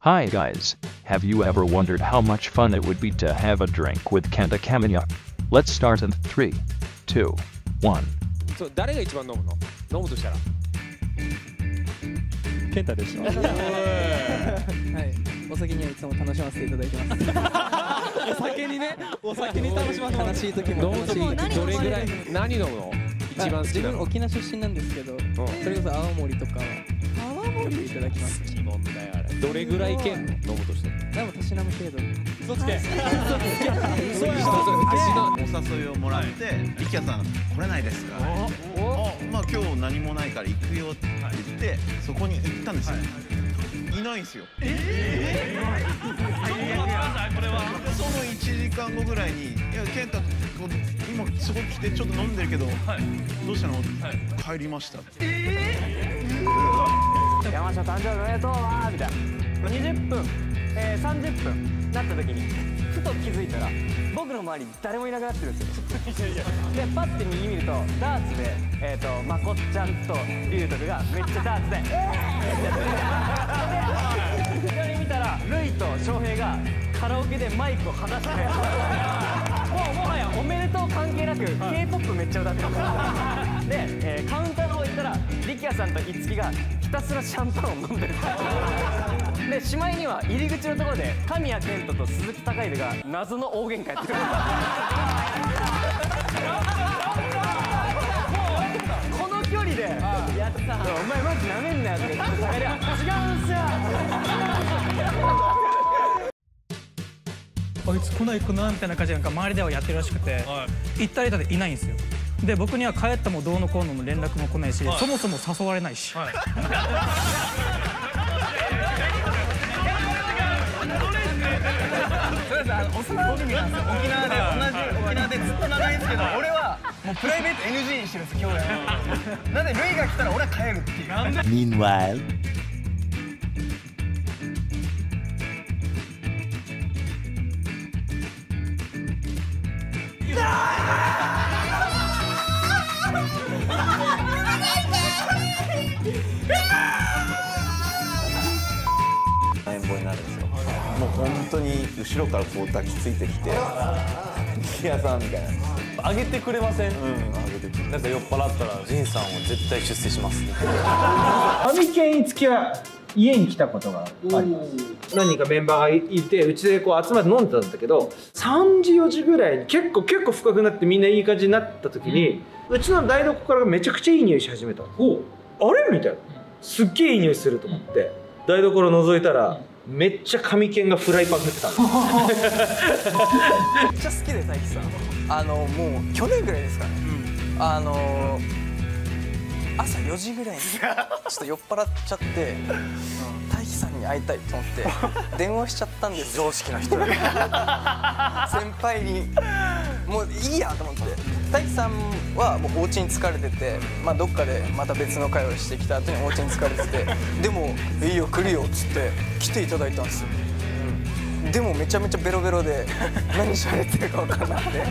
Hi guys, have you ever wondered how much fun it would be to have a drink with Kenta Kamiya? Let's start in 3, 2, 1. そう、誰が一番飲むの？飲むとしたら。 ケンタでしょ。はい、お酒にはいつも楽しませていただいてます。お酒にね、お酒に楽しませて楽しい時も楽しい時。 どれぐらい何飲むの？一番好きなの？ 自分沖縄出身なんですけど、それこそ青森とかは泡盛いただきます。 好きもんだよあれ。どれぐらいいけんの？飲むとして。 でもたしなむ程度。 嘘つけ。 そういう人お誘いをもらって「力也さん来れないですか?」まあ今日何もないから行くよって言ってそこに行ったんですよ。いないんですよ。これはその1時間後ぐらいに「いや健太今そこ来てちょっと飲んでるけどどうしたの?」帰りました。 山下誕生日おめでとうわみたいな20分、30分なった時にふと気づいたら僕の周りに誰もいなくなってるんですよ。でパッて右見るとダーツでまこっちゃんとリュウトクがめっちゃダーツで左見たらルイと翔平がカラオケでマイクを離してもはやおめでとう関係なく K-POP めっちゃ歌ってるで、カウンターの方行ったら力也さんと樹がひたすらシャンパンを飲んでるでしまいには入り口のところで神谷健人と鈴木孝秀が謎の大喧嘩やってるこの距離で「やったお前マジなめんなよ」って言って違うんすよあいつ来ないかなみたいな感じで周りではやってるらしくて、行ったりだっていないんですよ。で僕には帰ったもどうのこうのも連絡も来ないし、そもそも誘われないし。 幼馴染なんですよ。沖縄でずっと長いんですけど、俺はもうプライベート NG にしてるんですよ今日や。なんでルイが来たら俺は帰るっていう。 Meanwhile. 変貌になるんですよ。もう本当に後ろからこう抱きついてきて「力也さん」みたいな。 あげてくれません？ あげてくれる。 なんか酔っ払ったら仁さんは絶対出世します。 神健いつきは家に来たことがあります。何人かメンバーがいてうちでこう集まって飲んでたんだけど3時4時ぐらいに結構深くなってみんないい感じになった時に、うちの台所からめちゃくちゃいい匂いし始めたの。あれみたいな、すっげえいい匂いすると思って台所覗いたらめっちゃ神健がフライパン食ってたの。 めっちゃ好きで大輝さんもう去年ぐらいですかね、朝4時ぐらいにちょっと酔っ払っちゃって大輝さんに会いたいと思って電話しちゃったんです。常識な人先輩にもういいやと思って、大輝さんはもうお家に疲れてて、まあどっかでまた別の会話してきた後にお家に疲れててでも「いいよ来るよ」っつって来ていただいたんですよ。でもめちゃめちゃベロベロで何喋ってるか分かんなくて。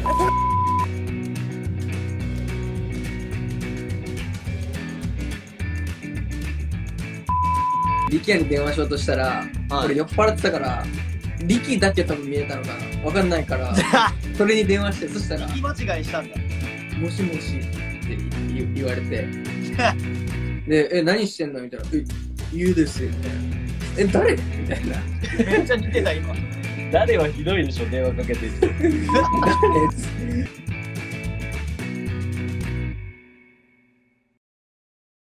力也に電話しようとしたら、俺酔っ払ってたから力だけ多分見えたのかな分かんないからそれに電話して、そしたら聞き間違いしたんだ。 もしもしって言われてで何してんのみたいな言うですみたいな誰みたいなめっちゃ似てた今。 誰はひどいでしょ電話かけて。 誰